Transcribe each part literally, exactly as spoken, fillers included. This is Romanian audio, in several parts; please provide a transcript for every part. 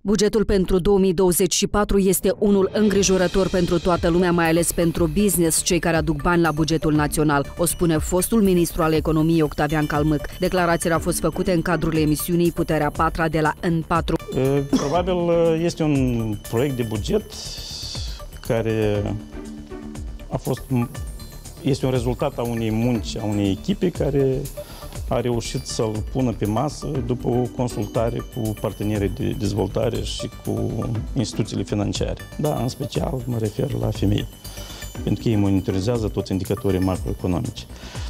Bugetul pentru două mii douăzeci și patru este unul îngrijorător pentru toată lumea, mai ales pentru business, cei care aduc bani la bugetul național, o spune fostul ministru al economiei Octavian Calmâc. Declarațiile au fost făcute în cadrul emisiunii Puterea Patra de la N patru. Probabil este un proiect de buget care a fost, este un rezultat a unei munci, a unei echipe care a reușit să-l pună pe masă după o consultare cu partenerii de dezvoltare și cu instituțiile financiare. Da, în special mă refer la femei, pentru că ei monitorizează toți indicatorii macroeconomici.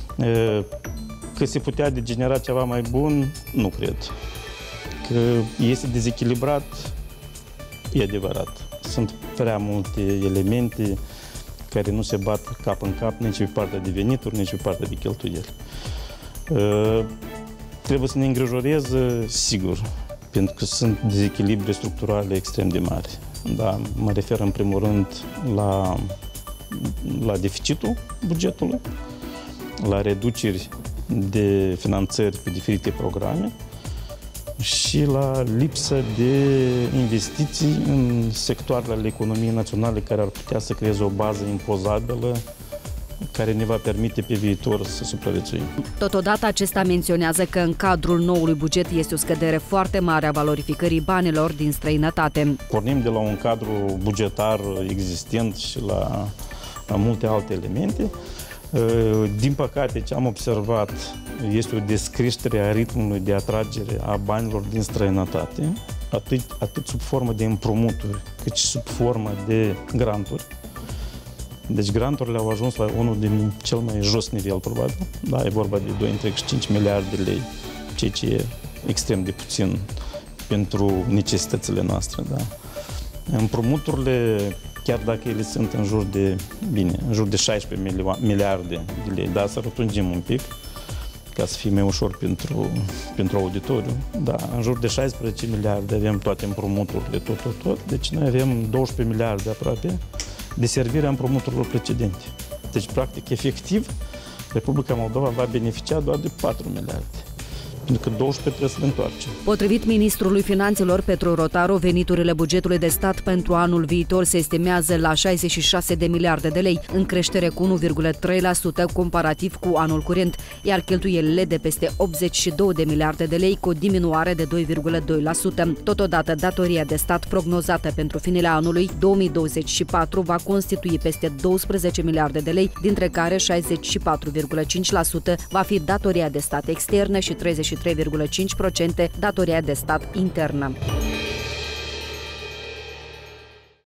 Că se putea de genera ceva mai bun, nu cred. Că este dezechilibrat, e adevărat. Sunt prea multe elemente care nu se bat cap în cap nici pe partea de venituri, nici pe partea de cheltuieli. Uh, trebuie să ne îngrijoreze, sigur, pentru că sunt dezechilibre structurale extrem de mari. Da, mă refer în primul rând la, la deficitul bugetului, la reduceri de finanțări pe diferite programe și la lipsă de investiții în sectoarele ale economiei naționale care ar putea să creeze o bază impozabilă care ne va permite pe viitor să supraviețuim. Totodată, acesta menționează că în cadrul noului buget este o scădere foarte mare a valorificării banilor din străinătate. Pornim de la un cadru bugetar existent și la, la multe alte elemente. Din păcate, ce am observat este o descreștere a ritmului de atragere a banilor din străinătate, atât, atât sub formă de împrumuturi, cât și sub formă de granturi. Deci granturile au ajuns la unul din cel mai jos nivel, probabil. Da, e vorba de doi virgulă cinci miliarde de lei, ceea ce e extrem de puțin pentru necesitățile noastre. Da. Împrumuturile, chiar dacă ele sunt în jur de, bine, în jur de șaisprezece miliarde de lei, da, să rotunjim un pic, ca să fie mai ușor pentru, pentru auditoriu. Da, în jur de șaisprezece miliarde avem toate împrumuturile, tot, tot, tot. Deci noi avem doisprezece miliarde aproape de servirea împrumuturilor precedente. Deci, practic, efectiv, Republica Moldova va beneficia doar de patru miliarde. Pentru că douăsprezece trebuie să le întoarcem. Potrivit ministrului Finanțelor Petru Rotaru, veniturile bugetului de stat pentru anul viitor se estimează la șaizeci și șase de miliarde de lei, în creștere cu unu virgulă trei la sută comparativ cu anul curent, iar cheltuielile de peste optzeci și două de miliarde de lei cu o diminuare de doi virgulă doi la sută. Totodată, datoria de stat prognozată pentru finele anului două mii douăzeci și patru va constitui peste douăsprezece miliarde de lei, dintre care șaizeci și patru virgulă cinci la sută va fi datoria de stat externă și treizeci și trei virgulă cinci la sută datoria de stat internă.